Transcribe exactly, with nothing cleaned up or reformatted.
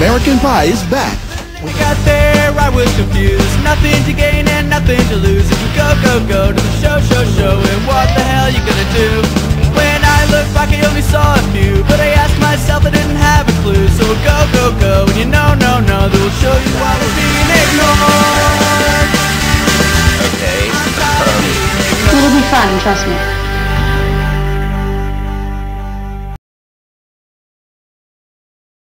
American Pie is back. We got there, I was confused. Nothing to gain and nothing to lose. If you go, go, go to the show, show, show, and what the hell you gonna do? When I looked back, I only saw a few, but I asked myself, I didn't have a clue. So go, go, go, and you know, no, no, they will show you why we're being ignored. Okay. Um. It'll be fun, trust me.